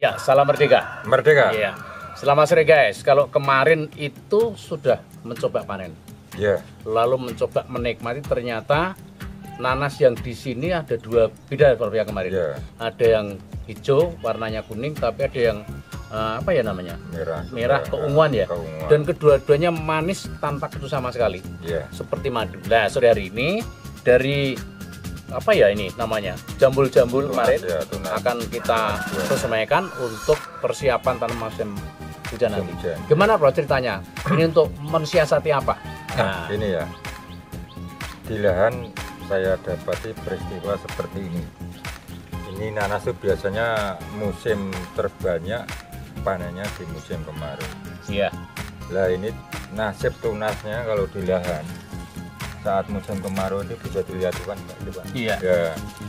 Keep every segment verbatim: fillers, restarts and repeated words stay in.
Ya, salam merdeka. Merdeka. Iya. Selamat sore guys. Kalau kemarin itu sudah mencoba panen. Iya. Lalu mencoba menikmati, ternyata nanas yang di sini ada dua, beda kalau yang kemarin. Iya. Ada yang hijau, warnanya kuning, tapi ada yang uh, apa ya namanya? Merah. Merah keunguan ya. Keunguan. Dan kedua-duanya manis tanpa ketu sama sekali. Iya. Seperti madu. Nah, sore hari ini dari apa ya ini namanya, jambul-jambul kemarin ya, akan kita sesuaikan untuk persiapan tanam musim hujan nanti. Hujan. Gimana bro ceritanya? Ini untuk mensiasati apa? Nah, ini ya, di lahan saya dapati peristiwa seperti ini. Ini nanas itu biasanya musim terbanyak panennya di musim kemarau. Iya. Lah ini nasib tunasnya kalau di lahan saat musim kemarau itu bisa dilihat kan Pak, itu, Pak. Iya. Ya,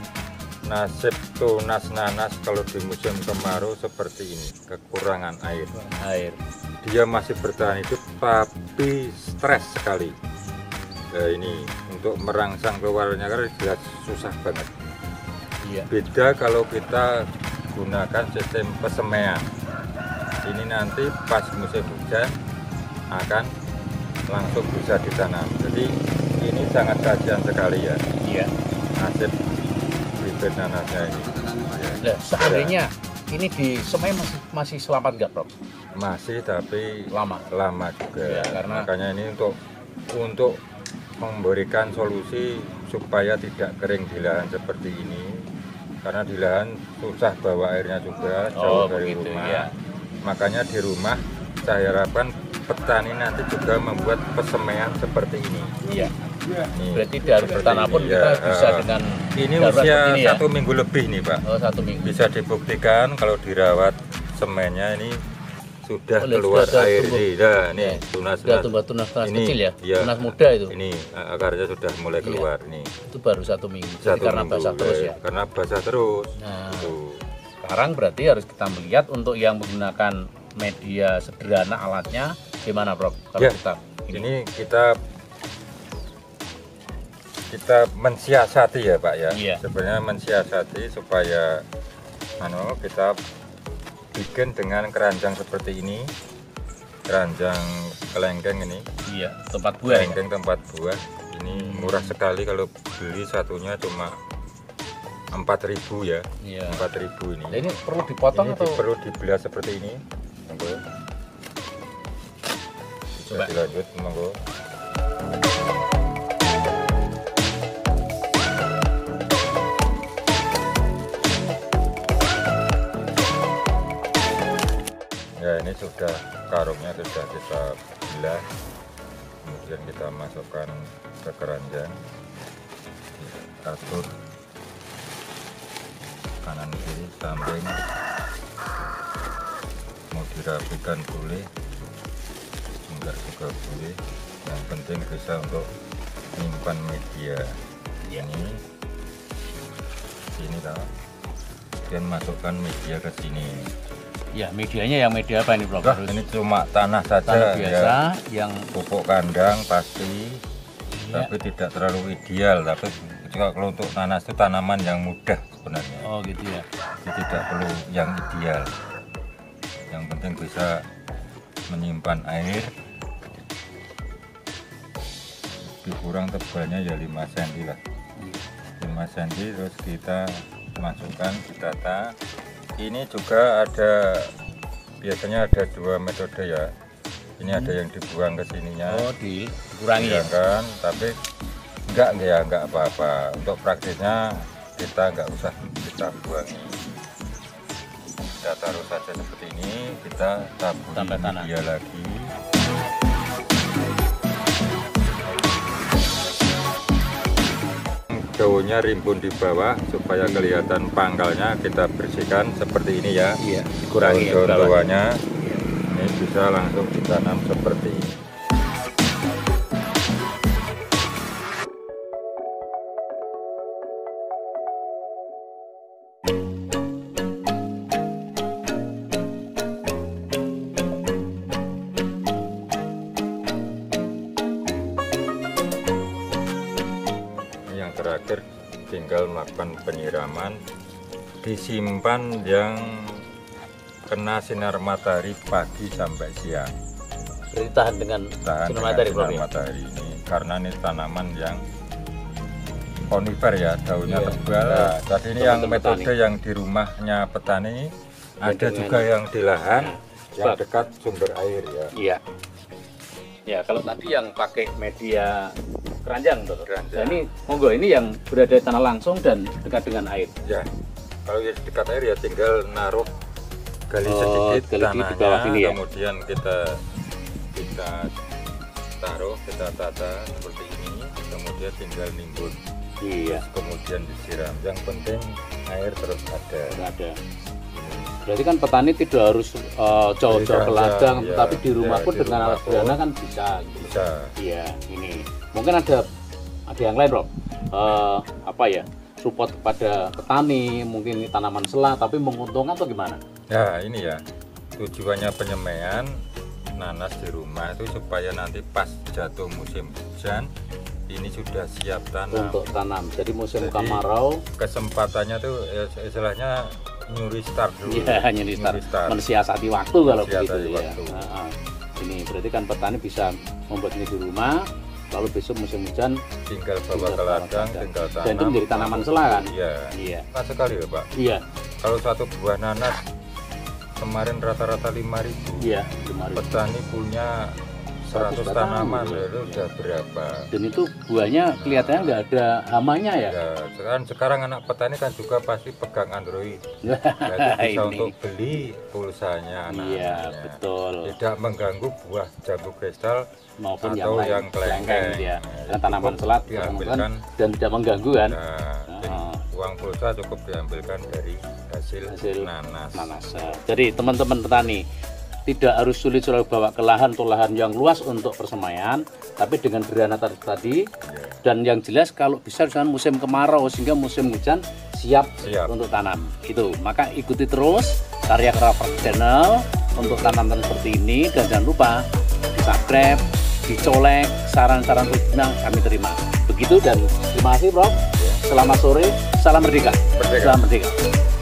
nasib tunas nanas kalau di musim kemarau seperti ini, kekurangan air. Air. Dia masih bertahan hidup tapi stres sekali. Nah, ini untuk merangsang keluarnya kan jelas susah banget. Iya. Beda kalau kita gunakan sistem pesemaian. Ini nanti pas musim hujan akan langsung bisa ditanam. Jadi ini sangat kasihan sekali ya. Iya. Nasib bibit nanasnya ini. Nah, seandainya ini di semai masih masih selamat nggak bro? Masih, tapi Lama. lama juga. Ya, karena makanya ini untuk untuk memberikan solusi supaya tidak kering di lahan seperti ini. Karena di lahan susah bawa airnya juga, jauh Oh, dari begitu, rumah. ya. Makanya di rumah saya harapkan petani nanti juga membuat pesemaian seperti ini. Iya. Nih, Berarti dari seperti tanah pun ini, kita ya. bisa Ah. dengan Ini darurat usia seperti ini ya? satu minggu lebih nih Pak. Oh, satu minggu. Bisa dibuktikan kalau dirawat semennya ini sudah Oh, lihat, keluar sudah air tumbuh. nih. Nah, nih Ya, tunas sudah tumbuh tunas tunas ini, kecil ya, iya, tunas muda itu. Ini akarnya sudah mulai Iya. keluar nih. Itu baru satu minggu. Jadi Satu karena minggu, basah terus ya. Karena basah terus. Nah, Tuh. sekarang berarti harus kita melihat untuk yang menggunakan media sederhana alatnya gimana Prof? Kalau Ya, kita ini kita kita mensiasati ya Pak ya. Iya. Sebenarnya mensiasati supaya anu kita bikin dengan keranjang seperti ini. Keranjang kelengkeng ini. iya tempat buah ya. Kelengkeng tempat buah. Ini murah sekali, kalau beli satunya cuma empat ribu ya. Iya. empat ribu ini. Nah, ini perlu dipotong Ini atau perlu dibelah seperti ini. Monggo. Bisa Coba. dilanjut, monggo. Ya, ini sudah karungnya sudah kita belah, kemudian kita masukkan ke keranjang, atur kanan kiri samping, mau dirapikan boleh, enggak juga boleh, yang penting bisa untuk menyimpan media. Ini sini tahu, kemudian masukkan media ke sini. ya medianya yang media apa ini Prof? Nah, Harus ini cuma tanah saja, tanah biasa ya. yang Pupuk kandang pasti, ya. tapi tidak terlalu ideal. Tapi juga kalau untuk nanas itu tanaman yang mudah sebenarnya. Oh gitu ya. Jadi tidak perlu yang ideal. Yang penting bisa menyimpan air. Lebih kurang tebalnya ya lima sentimeter lah. lima sentimeter, terus kita masukkan, ditata. Ini juga ada, biasanya ada dua metode ya. Ini hmm. ada yang dibuang ke sininya. Oh di dikurangi ya. Kan, tapi enggak ya, enggak apa-apa. Untuk praktisnya kita enggak usah kita buang. Kita taruh saja seperti ini, kita taburi media lagi. Daunnya rimbun di bawah supaya kelihatan pangkalnya, kita bersihkan seperti ini ya. Iya, dikurangi daun ya, bawahnya. Ini bisa langsung ditanam seperti ini. Terakhir tinggal melakukan penyiraman, disimpan yang kena sinar matahari pagi sampai siang. Berarti tahan dengan Tahan sinar dengan matahari, sinar Prof, ya? matahari ini karena ini tanaman yang konifer ya, daunnya Iya. tebal. Nah, Jadi ini yang teman-teman metode petani. yang di rumahnya petani, ada dengan- juga yang di lahan Nah, yang Pak. dekat sumber air ya. Iya. Ya, kalau tadi yang pakai media keranjang, Dok. Keranjang. Nah, ini monggo ini yang berada di tanah langsung dan dekat dengan air. Ya, kalau yang dekat air ya tinggal naruh gali Oh, sedikit gali di tanahnya, bawah ini ya? kemudian kita kita taruh, kita tata seperti ini, kemudian tinggal nimbun, Iya, kemudian disiram. Yang penting air terus ada. nggak ada. Berarti kan petani tidak harus eh, jauh-jauh ke keranjang, ladang, iya. tapi di rumah Iya, pun di dengan rumah alat sederhana pun kan bisa. Gitu. Bisa. Iya, ini mungkin ada ada yang lain, Rob. Eh, apa ya? Support kepada petani, mungkin ini tanaman selah, tapi menguntungkan atau gimana? Ya ini ya tujuannya penyemaian nanas di rumah itu supaya nanti pas jatuh musim hujan ini sudah siap tanam. Untuk tanam. Jadi musim Jadi, kemarau, Kesempatannya tuh ya, istilahnya nyuri start dulu. ya hanya di start, mensiasati waktu kalau Mensiasati begitu ya. waktu. Nah, ah. Ini berarti kan petani bisa membuat ini di rumah, lalu besok musim hujan Tinggal bawa tinggal ke bawa ladang, ke tinggal tanam. dan itu menjadi tanaman selah kan? Iya. Iya. Pas sekali loh Pak. Iya, Kalau satu buah nanas kemarin rata-rata lima ribu. iya, lima ribu. Petani punya seratus batang tanaman, gitu. itu udah berapa? Dan itu buahnya kelihatannya nggak ada hamanya ya? Ya, sekarang sekarang anak petani kan juga pasti pegang Android. Nah, Jadi bisa ini. untuk beli pulsanya Iya, anak-anaknya. betul. Tidak mengganggu buah jambu kristal Maupun yang atau lain, yang kelengkeng. gitu ya. Nah, Karena tanaman cukup selat diambilkan. kan, dan tidak mengganggu kan? Nah, jadi Ah. uang pulsa cukup diambilkan dari hasil, Hasil nanas. nanas. Jadi teman-teman petani tidak harus sulit sulit bawa ke lahan atau lahan yang luas untuk persemaian, tapi dengan sederhana tadi tadi. Ya. Dan yang jelas kalau bisa misalkan musim kemarau sehingga musim hujan siap, Siap. untuk tanam. Itu maka ikuti terus karya Craft Channel untuk tanaman seperti ini dan jangan lupa di subscribe, dicolek, saran-saran berguna kami terima. Begitu dan terima kasih Prof. Ya. Selamat sore, salam merdeka. Merdeka. Salam merdeka.